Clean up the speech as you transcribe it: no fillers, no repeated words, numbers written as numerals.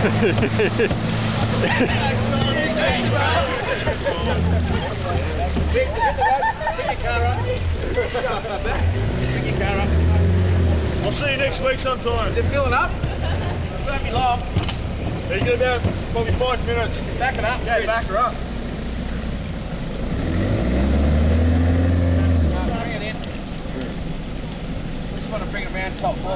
I'll see you next week sometime. Is it filling up? It won't be long. You get about probably 5 minutes. Back it up. Yeah, back her up. Bring it in. Just want to bring it around top.